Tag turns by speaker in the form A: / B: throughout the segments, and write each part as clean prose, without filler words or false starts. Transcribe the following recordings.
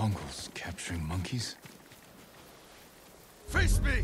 A: Mongols capturing monkeys?
B: Face me!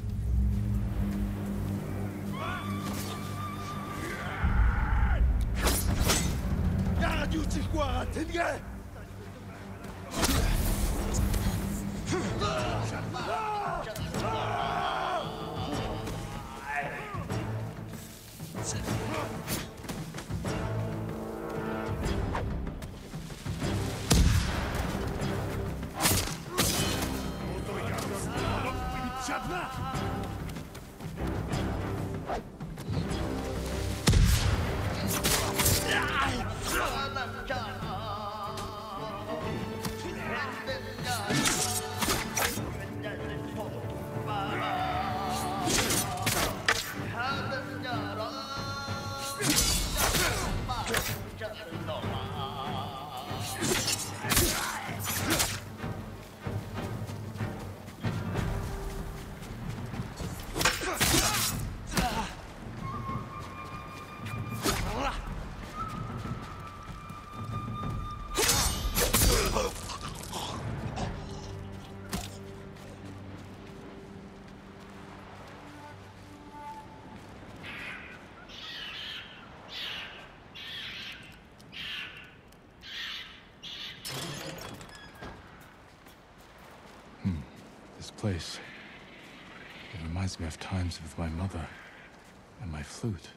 A: This place. It reminds me of times with my mother and my flute.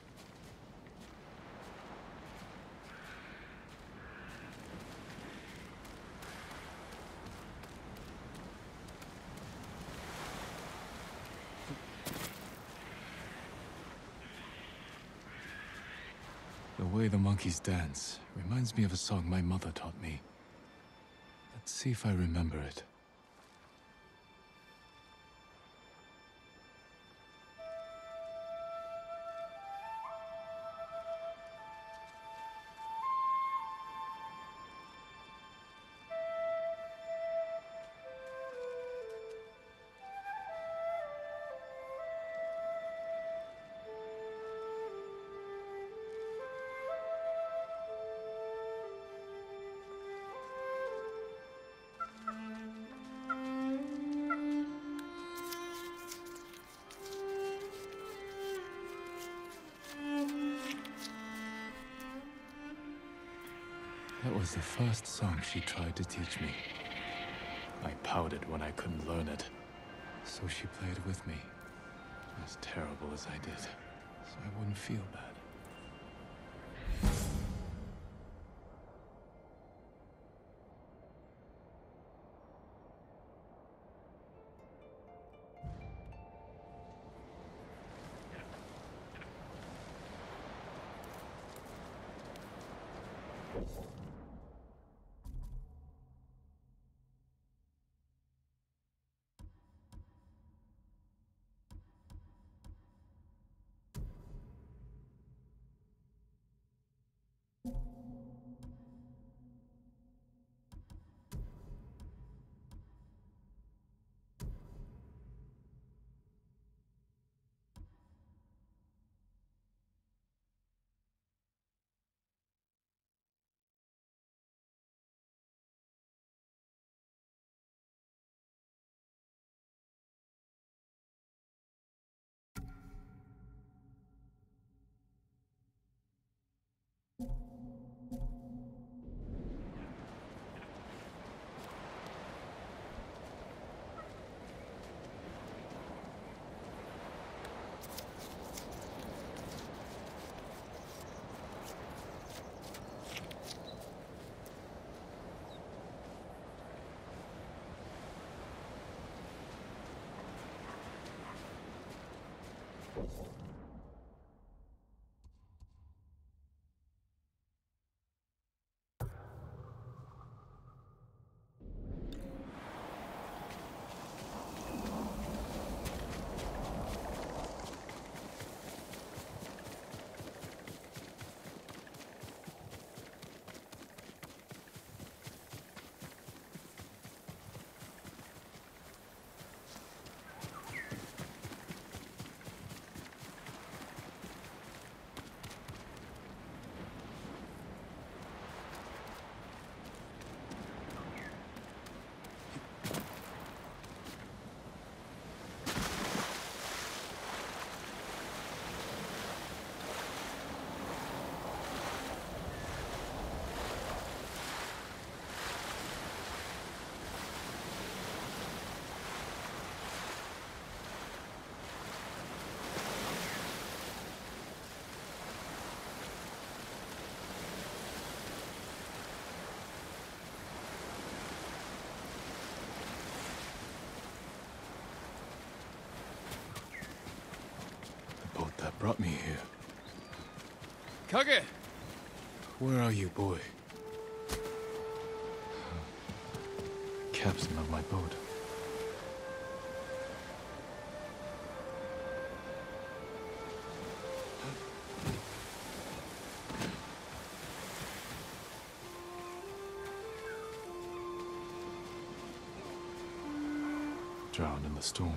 A: The way the monkeys dance reminds me of a song my mother taught me. Let's see if I remember it. That was the first song she tried to teach me. I pouted when I couldn't learn it, so she played with me, as terrible as I did, so I wouldn't feel bad. brought me here.
B: Kage!
A: Where are you, boy? Captain of my boat. Drowned in the storm.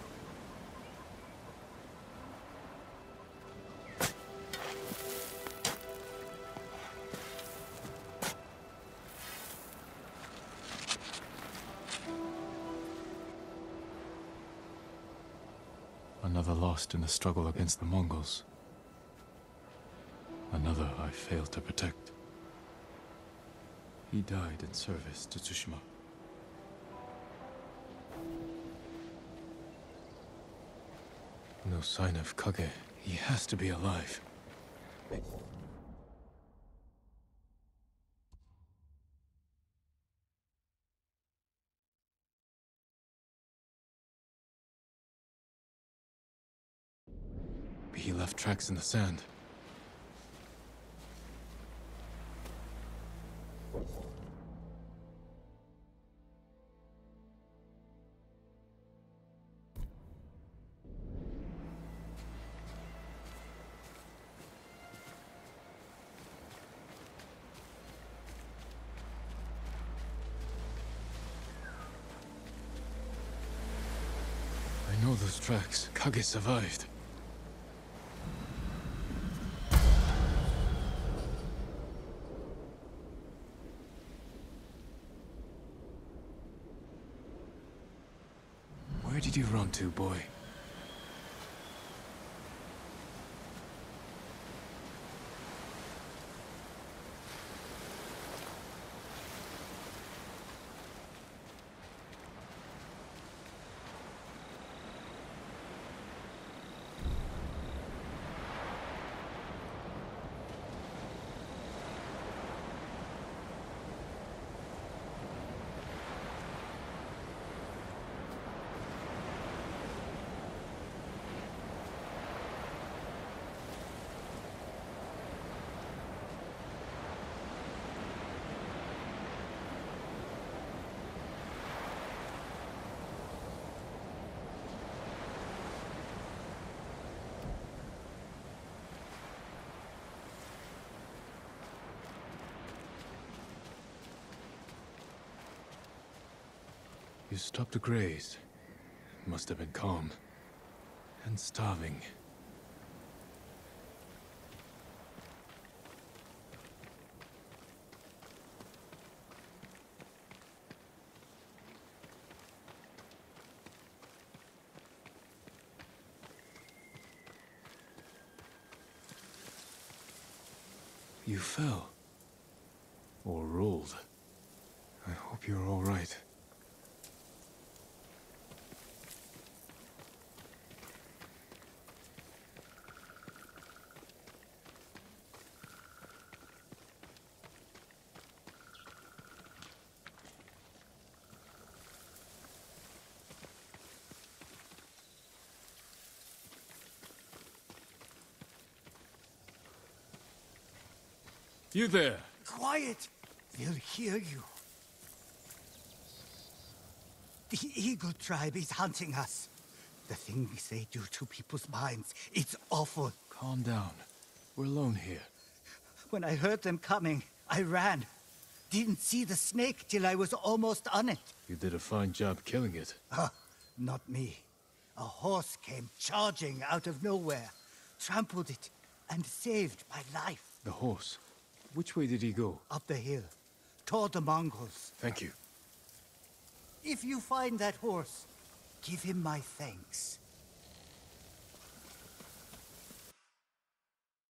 A: Another lost in the struggle against the Mongols. Another I failed to protect. He died in service to Tsushima. No sign of Kage. He has to be alive. He left tracks in the sand. I know those tracks. Kage survived. Where did you run to, boy? You stopped to graze. Must have been calm. And starving. You fell. Or rolled. I hope you're all right. You there!
C: Quiet! They'll hear you. The Eagle tribe is hunting us. The things they do to people's minds, it's awful.
A: Calm down. We're alone here.
C: When I heard them coming, I ran. Didn't see the snake till I was almost on it.
A: You did a fine job killing it.
C: Not me. A horse came charging out of nowhere, trampled it, and saved my life.
A: The horse? Which way did he go?
C: Up the hill, toward the Mongols.
A: Thank you.
C: If you find that horse, give him my thanks.